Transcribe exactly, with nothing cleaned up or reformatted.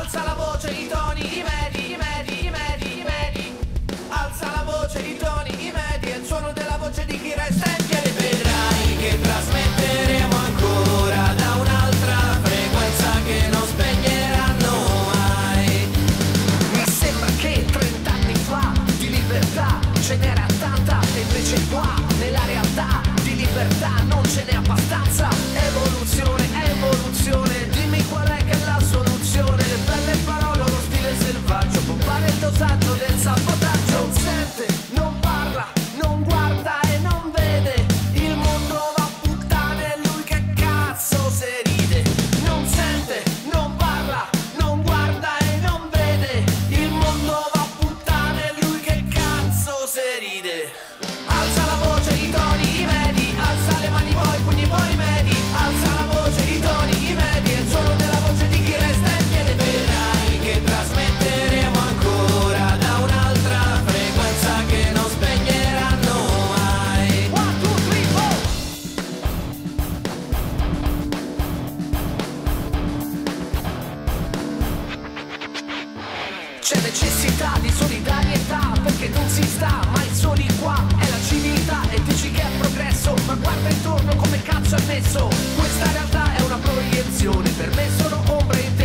Alza la voce, i toni, i medi, i medi, i medi, i medi. Alza la voce, i toni, i medi. È il suono della voce di chi resta in piedi. Vedrai che trasmetteremo ancora da un'altra frequenza che non spegneranno mai. Mi sembra che trent'anni fa di libertà ce n'era tanta, e invece qua nella realtà di libertà non ce n'è abbastanza. Evoluzione, evoluzione, dimmi qual è che è la soluzione. Le belle parole, lo stile selvaggio, pompare il dosaggio del sabotaggio. Non sente, non parla, non guarda e non vede. Il mondo va a puttane e lui che cazzo se ride. Non sente, non parla, non guarda e non vede. Il mondo va a puttane e lui che cazzo se ride. Alza la voce, i toni, i medi. Alza le mani poi, pugni poi medi. Alza la voce, i toni, i medi. È il suono della voce di chi resta in piedi. Vedrai che trasmetteremo ancora da un'altra frequenza che non spegneranno mai. One, two, three, four. C'è necessità di solidarietà perché non si sta mai soli qua. È la civiltà e dici che è progresso, ma guarda intorno come cazzo è messo. Questa realtà è una proiezione, per me sono ombre in